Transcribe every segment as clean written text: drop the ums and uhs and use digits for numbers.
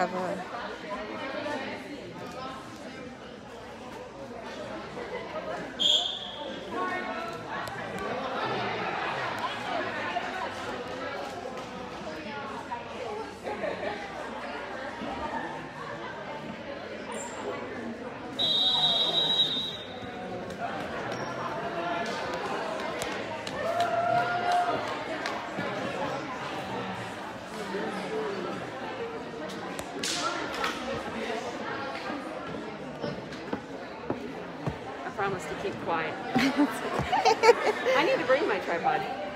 have a... I promise to keep quiet. I need to bring my tripod.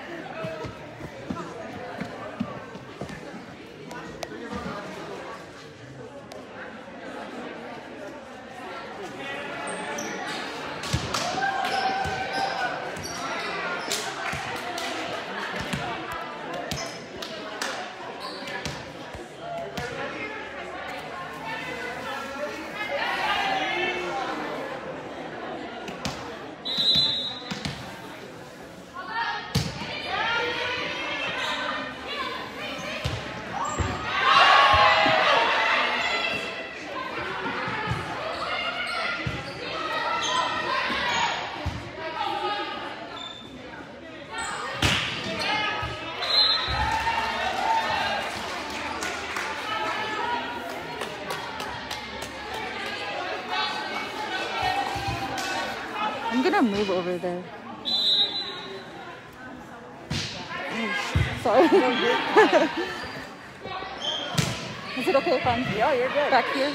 I'm gonna move over there. Oh, sorry. Is it okay if I'm Yeah, you're good. back here?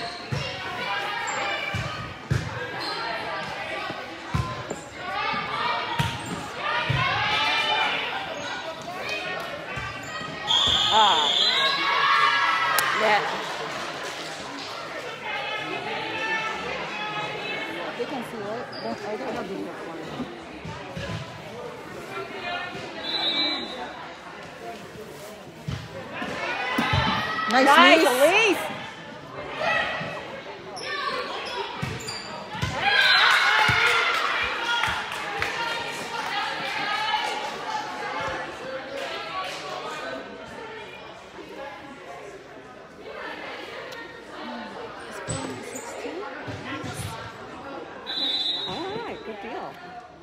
Ah. Yeah. They can see it. I don't have the Nice, Nice, Elise. Elise. All right, good deal.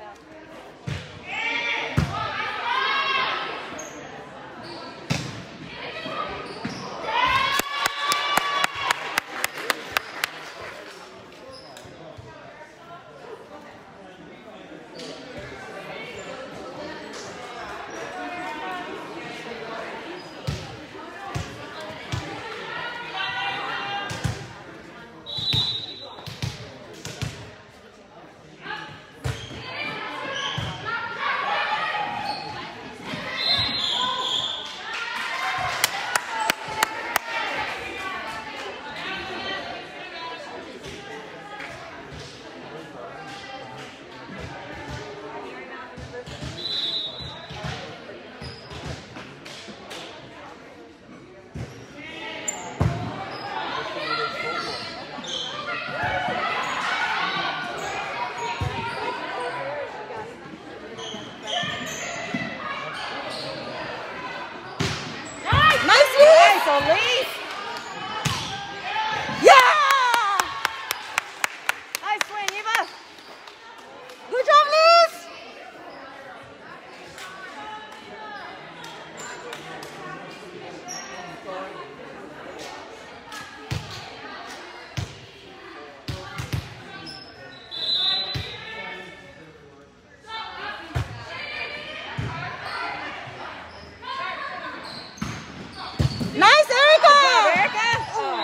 Elise! Yeah! Nice swing, Eva! Good job, Liz! Nice, Erica! Erica!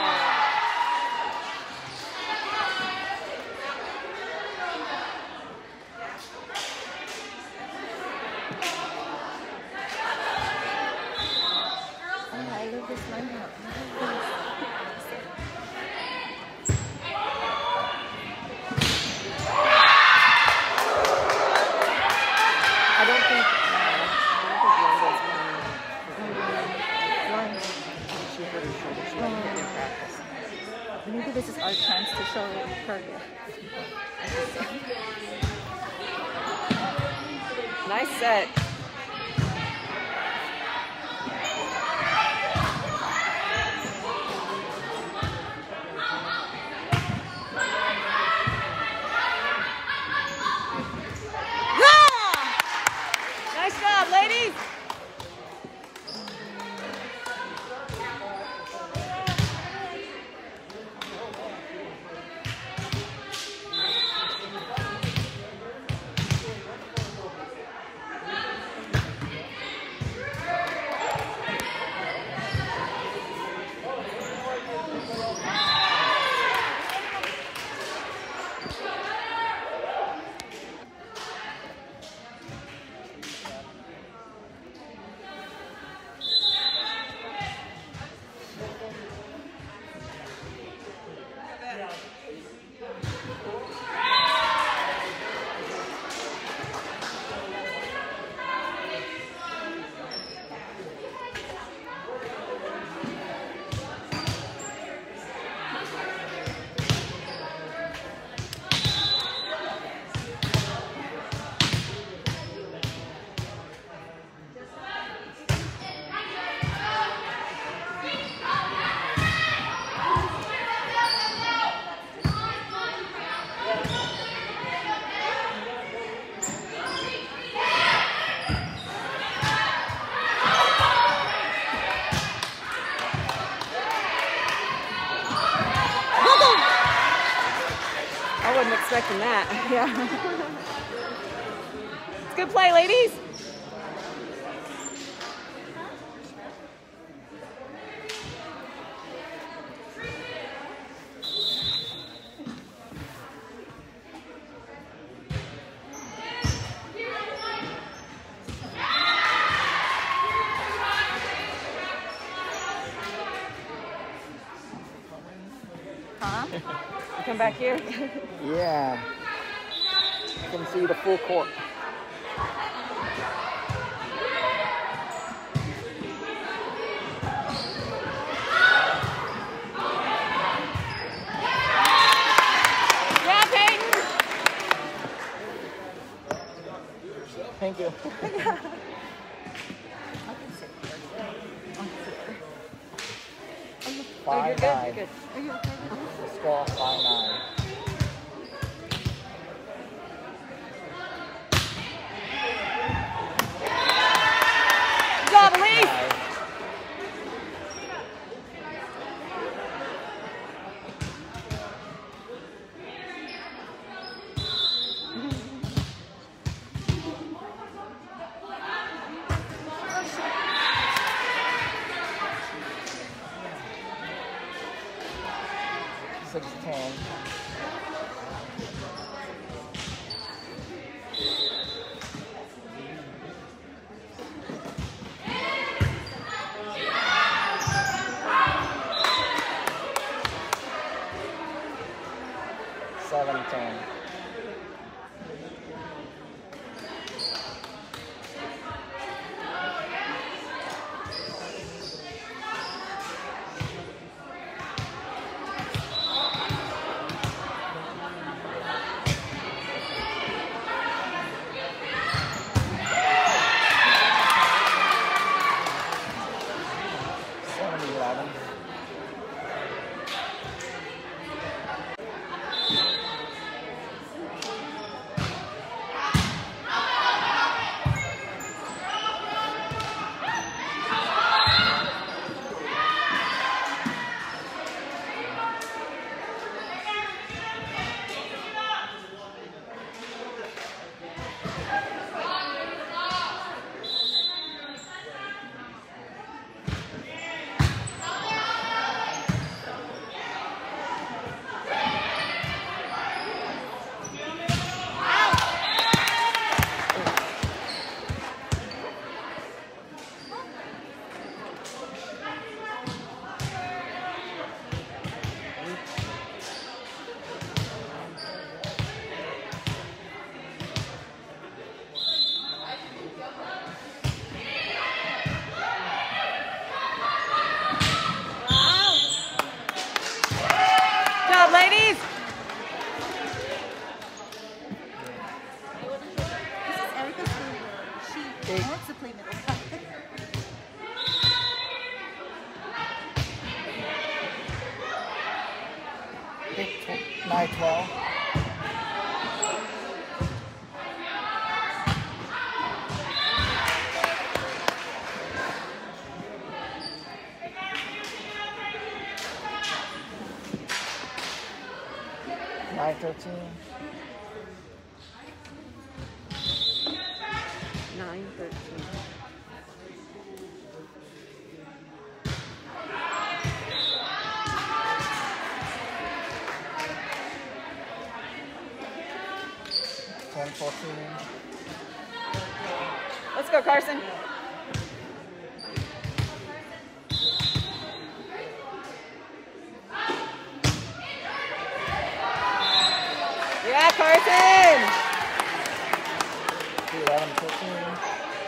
I love this lineup. I don't think Longo's Why? she hurt her shoulder. She wasn't getting in practice. Maybe this is our chance to show her. Nice set. from that. Yeah. It's good play, ladies. Huh? You come back here. Yeah. You can see the full court. Yeah, Peyton. Thank you. Oh, you're 5-9. good. You're good. Are you okay with The score 5-9. Good job, Elise. This? 6-10. Ladies. This is Erica's room. She wants to play middle. 9-12. Nine 13. 9-13. Let's go, Carson. Yeah, Carson. 11-15.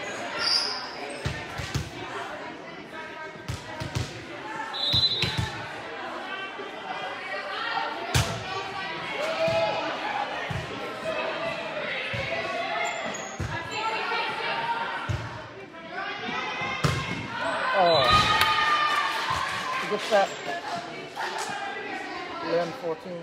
Oh, good set. 11-14.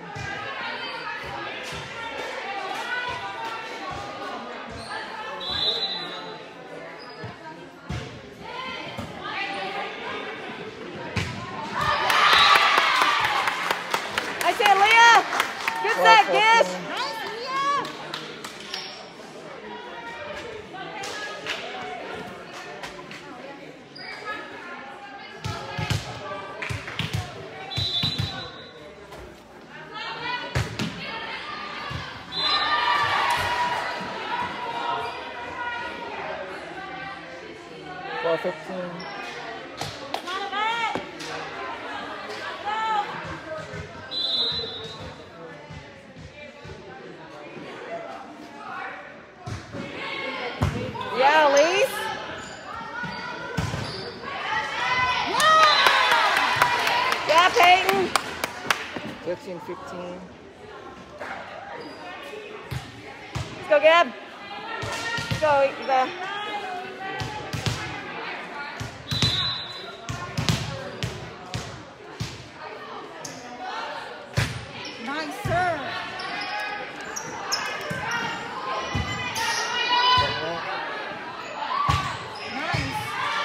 I say, Leah, good set, Gish. Nice 12-15. Yeah, Elise. Yeah, Peyton. 15-15. Let's go, Gab. Let's go, Eva. Nice serve. Nice.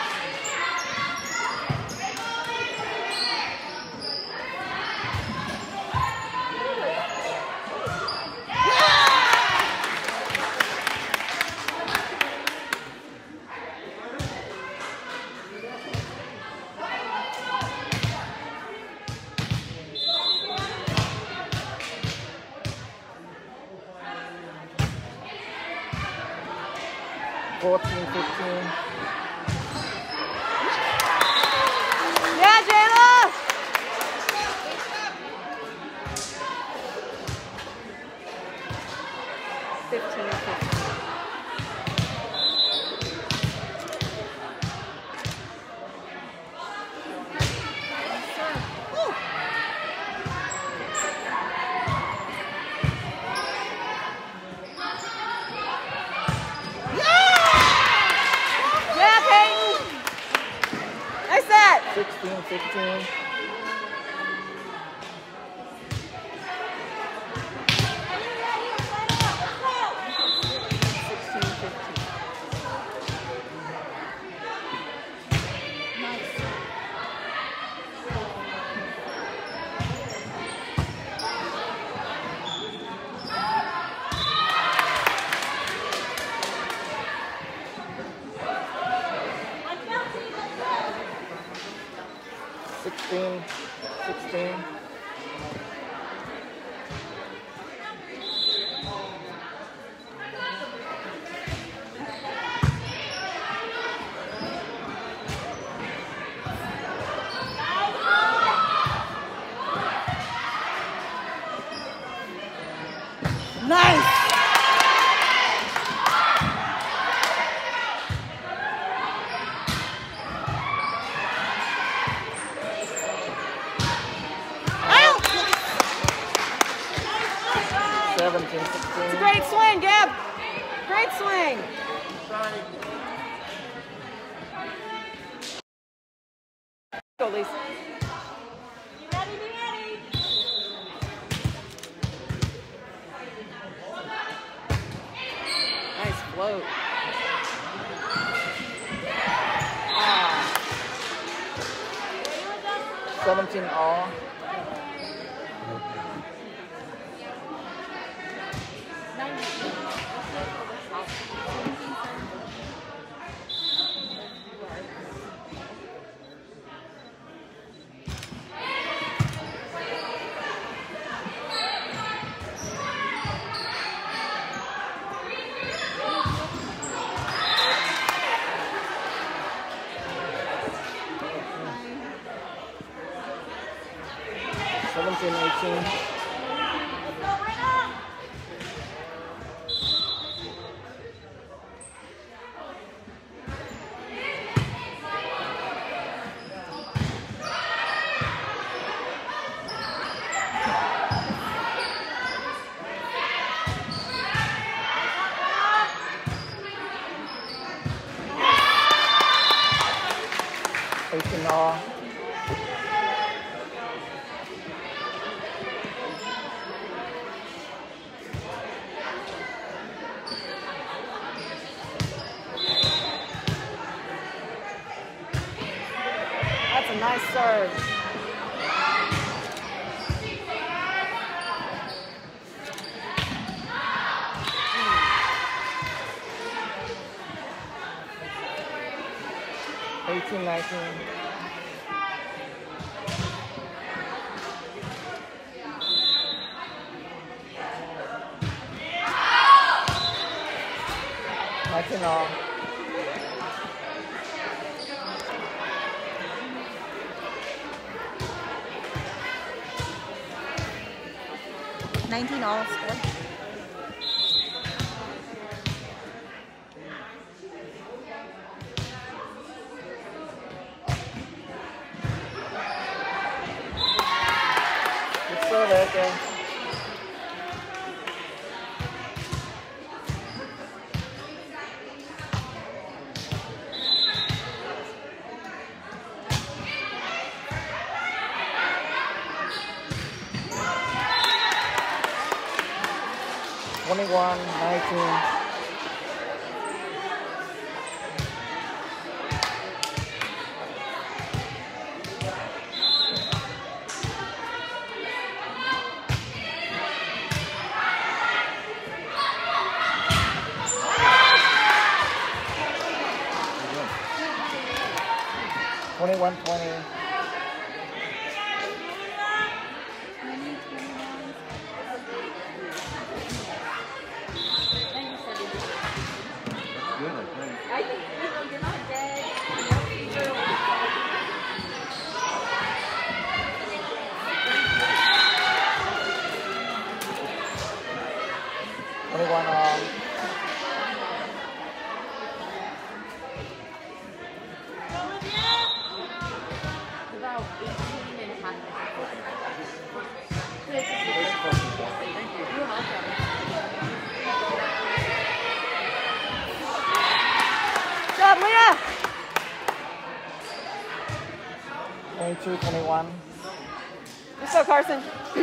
Fourteen, 15. Yeah, Jayla. 15-15. Yeah, Peyton. Nice set. 16-15. Nice. 16-16. Nice. Out. 17-16. It's a great swing, Gab. Great swing. Go, Lisa. Nice float. Ah. 17 all. Seventeen, 18. All. That's a nice serve. Eighteen, 19. All. 19 all score. Good serve, Erica. Twenty-one, 19. Twenty-one, 20. Good, I think. I think, you're not dead. Twenty-one all. About 18 and a half minutes. Thank you. You're welcome. Job, Lena! 22, 21. Let's go, Carson.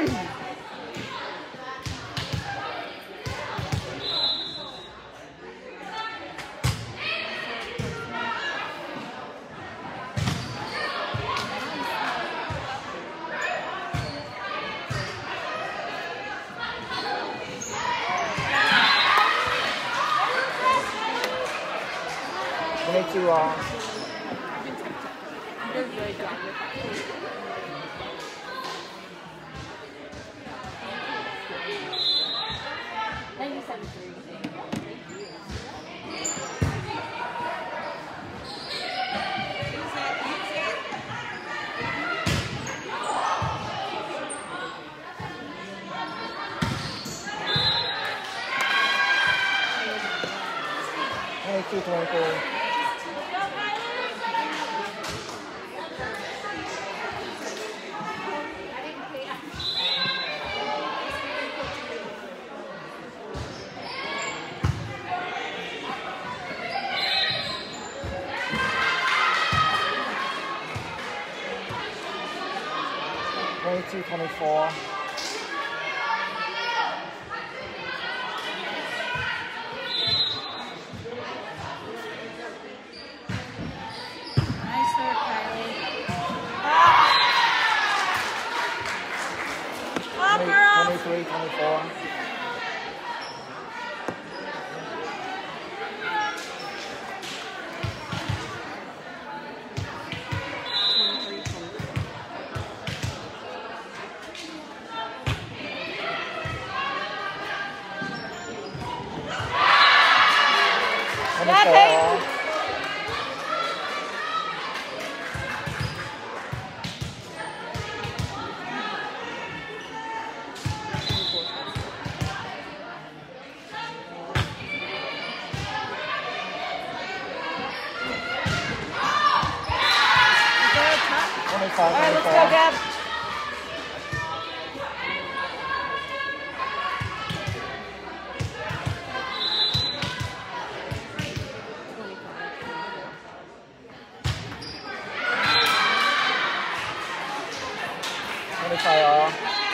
22 all. You're good, John. Thank you, 73. Twenty-two, 24. Twenty-two, 24. Nice serve, Kylie. Up, girls! 23, 24. Yeah, Peyton! All right, let's go, Gab. All.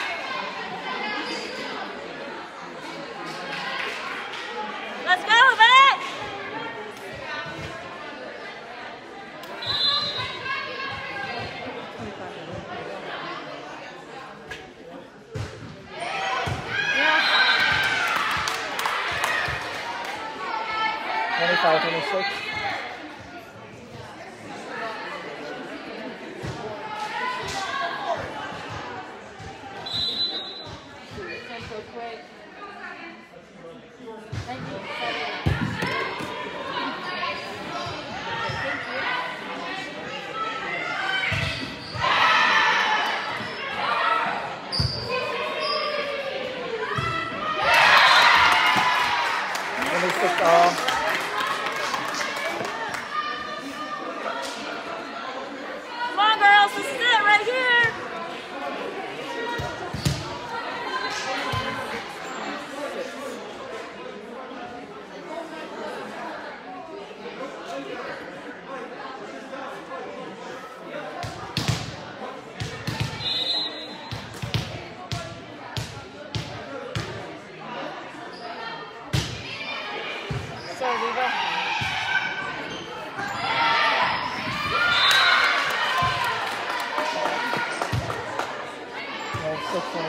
Let's go, Vet! Yeah. 25, 26. So quick. Thank you.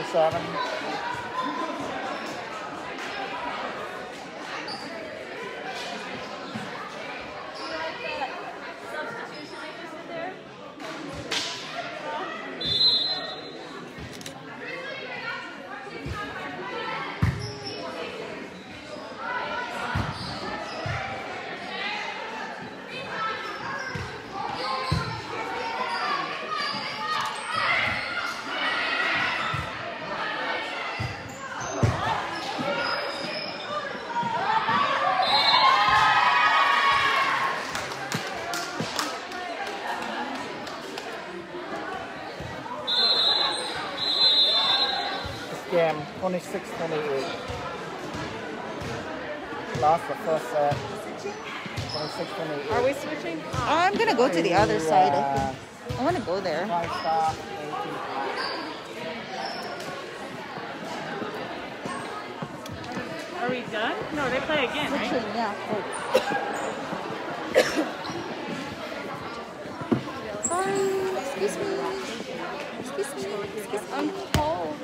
27. Game 26-28. Lost the first set. 26-28. Are we switching? I'm gonna go to the other side. I want to go there. 5-star, 18. Are we done? No, they play again, right? Yeah. Sorry. Excuse me. Excuse me. Excuse me. I'm cold.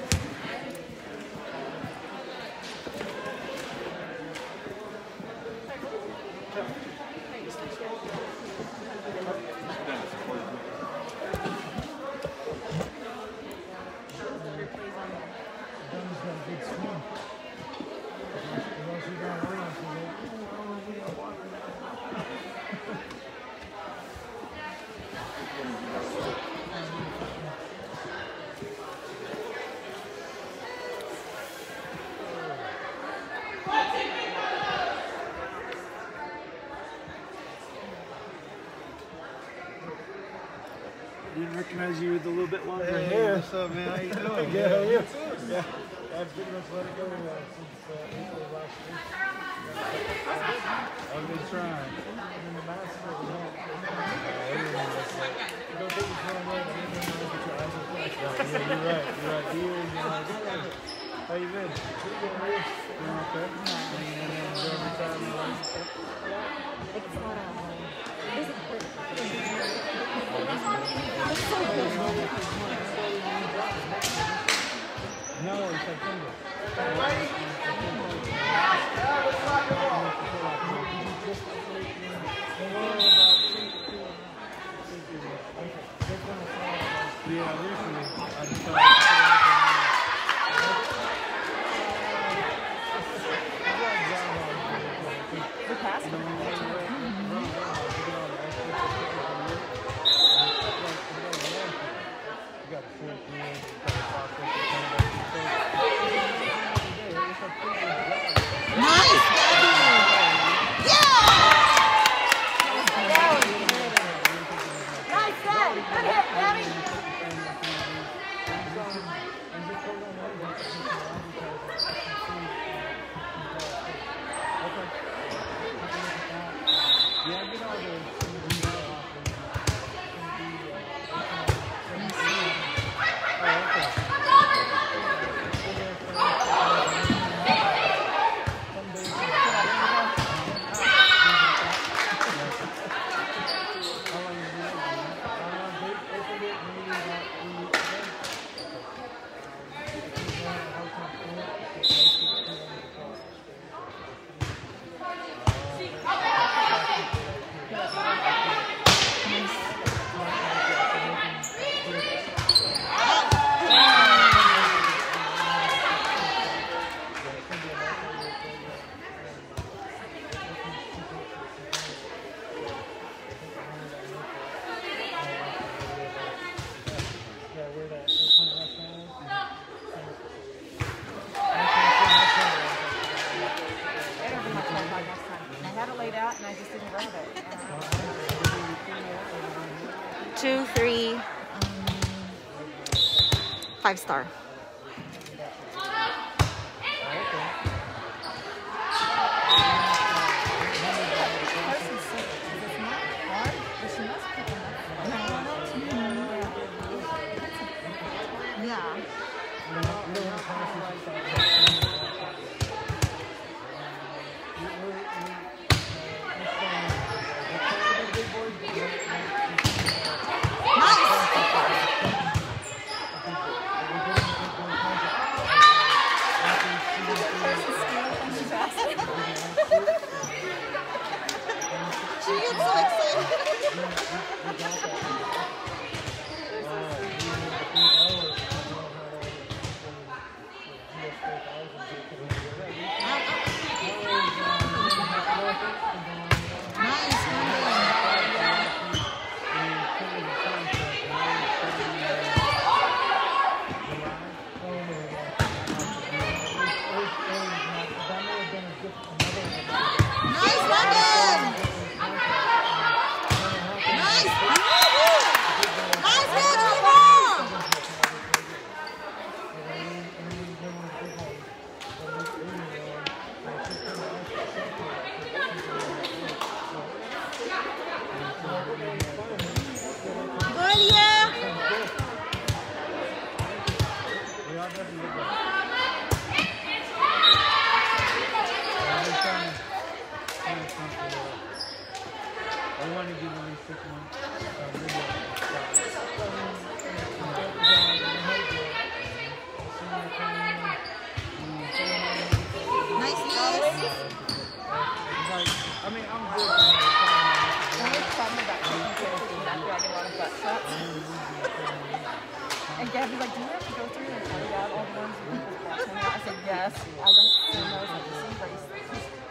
Didn't recognize you with a little bit longer hair. Hey, what's up, man? How you doing? Good, how are you? Yeah, I've pretty much let it go since April of last year. I've been trying. And then the mask that we had, everyone was like, don't take this wrong way, but everyone knows that your eyes are flashed. Yeah, you're right. You're right. Ears, you're like, how you been? Pretty good, how are you? Doing okay? Hanging in there, enjoying retirement life and stuff? No, it's September. Yeah, recently I decided We passed them. And I just didn't grab it. 2, 3, 5-star. Nice knees. I mean, I'm good. The only problem about taking pictures from after I get a lot of butt shots. And Gabby's like, do you have to go through and edit out all the ones with people's butts hanging out? I said, yes. I don't see those. I just embrace them.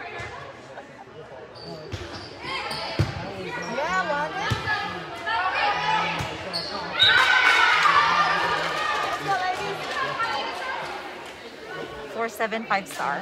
Yeah, London. Let's go, ladies. 4-7, 5-star.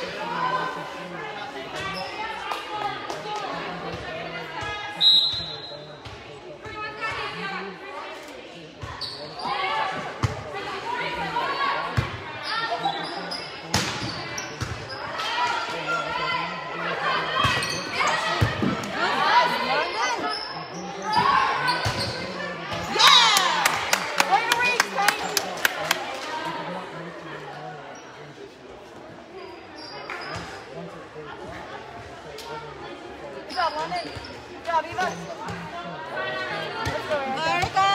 Good job, London. Good job, Eva. Let's go, Erica. Erica.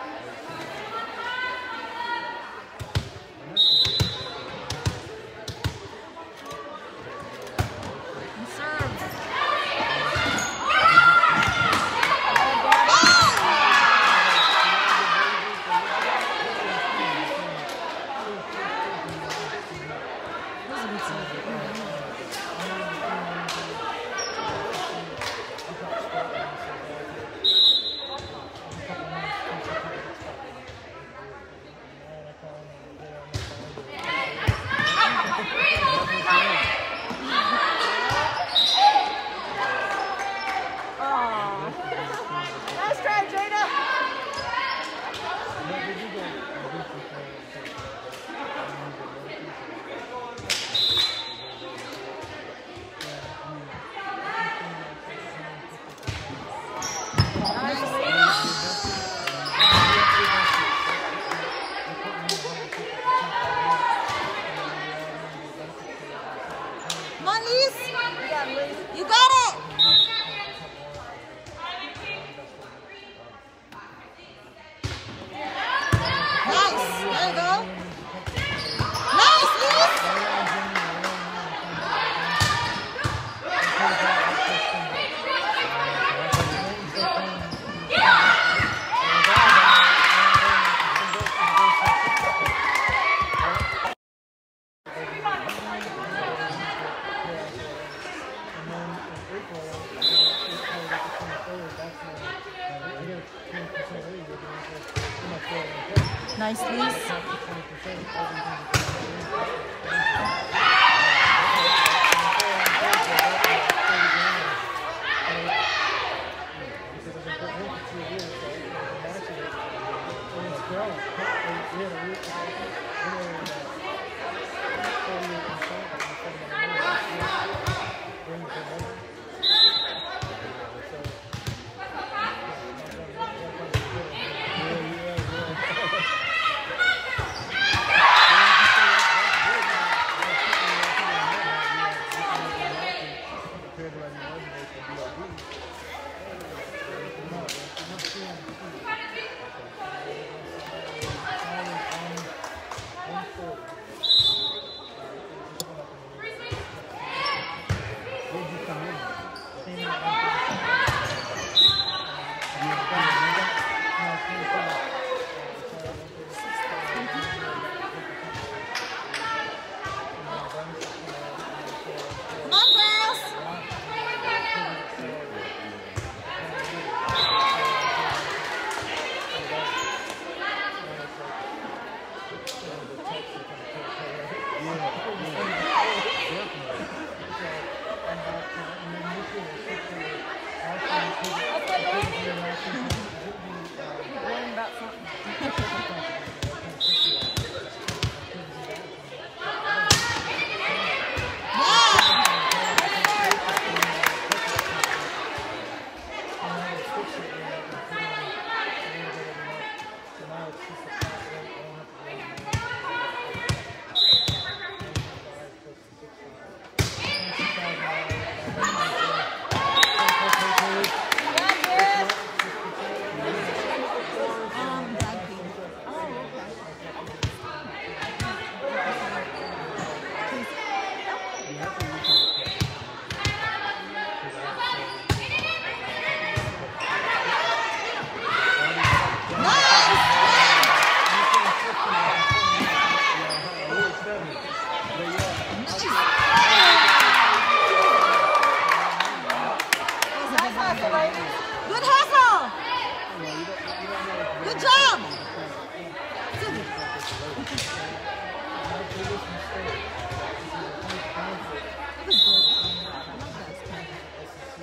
Serve. Nice try, Jada. Come on, Liz. You got it. Nice. There you go. Nice, Liz. Nice, Liz. Come on, girls. Worrying about something. Yeah. Michigan State. This is a huge conflict. That was good. I like that. SEC.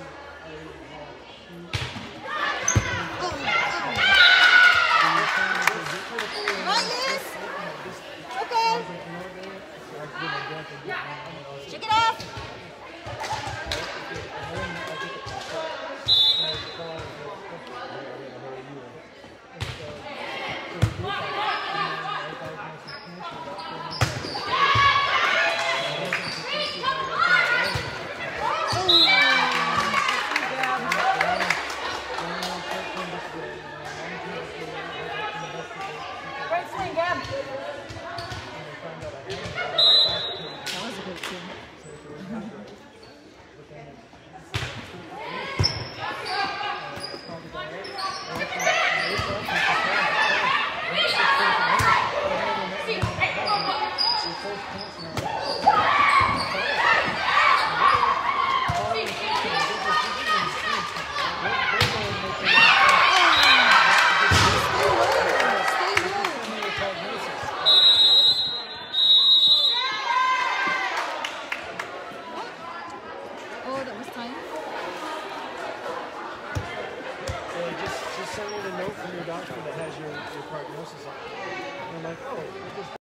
Minus. Okay. Check it off. Right swing, Gab. That was a good swing. Oh, that was time. Just send me the note from your doctor that has your prognosis on it. And I'm like, oh, I just